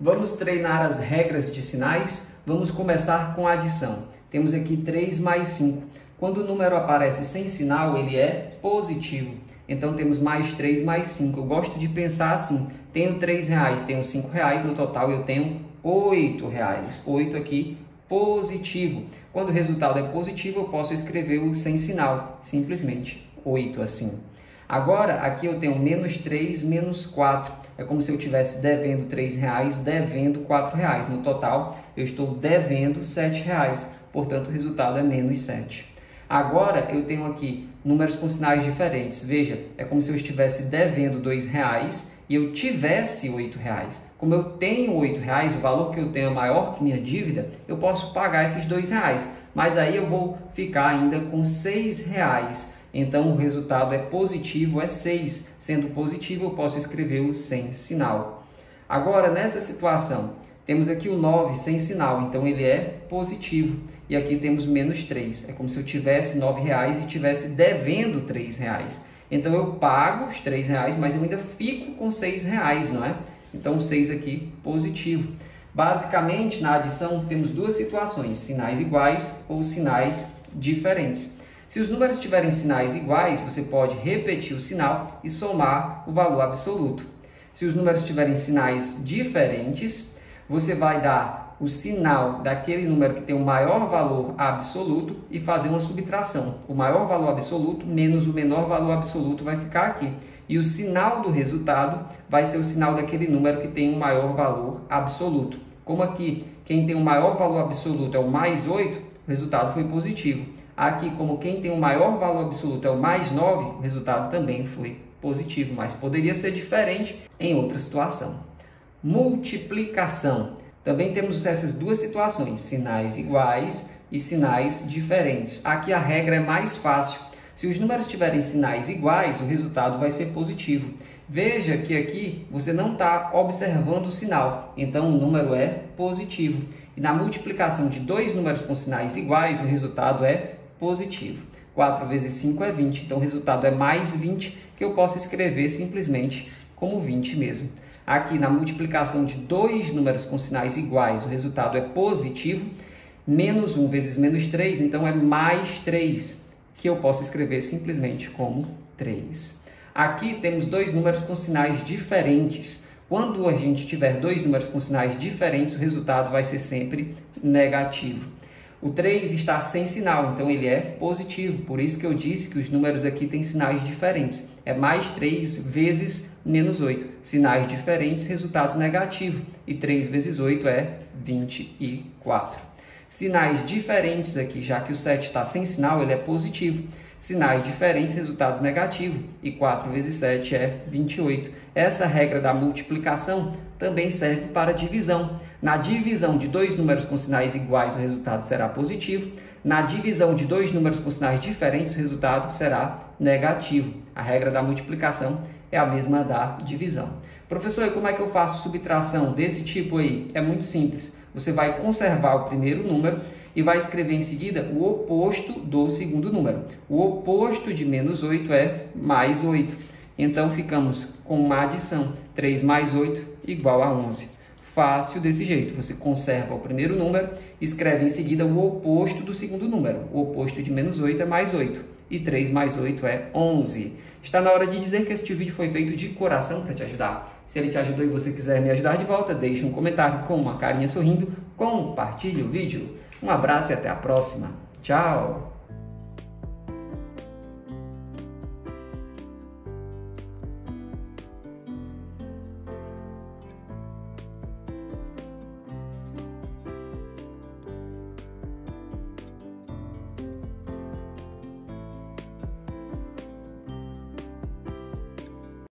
Vamos treinar as regras de sinais? Vamos começar com a adição. Temos aqui 3 mais 5. Quando o número aparece sem sinal, ele é positivo. Então, temos mais 3 mais 5. Eu gosto de pensar assim. Tenho R$3, tenho R$5, no total eu tenho R$8. 8 aqui, positivo. Quando o resultado é positivo, eu posso escrevê-lo sem sinal. Simplesmente 8 assim. Agora, aqui eu tenho menos 3, menos 4. É como se eu estivesse devendo R$3, devendo R$4. No total, eu estou devendo R$7. Portanto, o resultado é menos 7. Agora, eu tenho aqui números com sinais diferentes. Veja, é como se eu estivesse devendo R$2 e eu tivesse R$8. Como eu tenho R$8, o valor que eu tenho é maior que minha dívida, eu posso pagar esses R$2. Mas aí eu vou ficar ainda com R$6. Então, o resultado é positivo, é 6. Sendo positivo, eu posso escrevê-lo sem sinal. Agora, nessa situação, temos aqui o 9 sem sinal, então ele é positivo. E aqui temos menos 3. É como se eu tivesse R$9 e estivesse devendo R$3. Então, eu pago os R$3, mas eu ainda fico com R$6, não é? Então, 6 aqui, positivo. Basicamente, na adição, temos duas situações, sinais iguais ou sinais diferentes. Se os números tiverem sinais iguais, você pode repetir o sinal e somar o valor absoluto. Se os números tiverem sinais diferentes, você vai dar o sinal daquele número que tem o maior valor absoluto e fazer uma subtração. O maior valor absoluto menos o menor valor absoluto vai ficar aqui. E o sinal do resultado vai ser o sinal daquele número que tem o maior valor absoluto. Como aqui, quem tem o maior valor absoluto é o mais 8, o resultado foi positivo. Aqui, como quem tem o maior valor absoluto é o mais 9, o resultado também foi positivo, mas poderia ser diferente em outra situação. Multiplicação. Também temos essas duas situações, sinais iguais e sinais diferentes. Aqui a regra é mais fácil. Se os números tiverem sinais iguais, o resultado vai ser positivo. Veja que aqui você não está observando o sinal, então o número é positivo. E na multiplicação de dois números com sinais iguais, o resultado é positivo. 4 vezes 5 é 20, então o resultado é mais 20, que eu posso escrever simplesmente como 20 mesmo. Aqui na multiplicação de dois números com sinais iguais, o resultado é positivo. Menos 1 vezes menos 3, então é mais 3, que eu posso escrever simplesmente como 3. Aqui temos dois números com sinais diferentes. Quando a gente tiver dois números com sinais diferentes, o resultado vai ser sempre negativo. O 3 está sem sinal, então ele é positivo. Por isso que eu disse que os números aqui têm sinais diferentes. É mais 3 vezes menos 8. Sinais diferentes, resultado negativo. E 3 vezes 8 é 24. Sinais diferentes aqui, já que o 7 está sem sinal, ele é positivo. Sinais diferentes, resultado negativo. E 4 vezes 7 é 28. Essa regra da multiplicação também serve para divisão. Na divisão de dois números com sinais iguais, o resultado será positivo. Na divisão de dois números com sinais diferentes, o resultado será negativo. A regra da multiplicação é a mesma da divisão. Professor, e como é que eu faço subtração desse tipo aí? É muito simples. Você vai conservar o primeiro número e vai escrever em seguida o oposto do segundo número. O oposto de menos 8 é mais 8. Então, ficamos com uma adição. 3 mais 8 igual a 11. Fácil desse jeito. Você conserva o primeiro número e escreve em seguida o oposto do segundo número. O oposto de menos 8 é mais 8. E 3 mais 8 é 11. Está na hora de dizer que este vídeo foi feito de coração para te ajudar. Se ele te ajudou e você quiser me ajudar de volta, deixe um comentário com uma carinha sorrindo, compartilhe o vídeo. Um abraço e até a próxima. Tchau!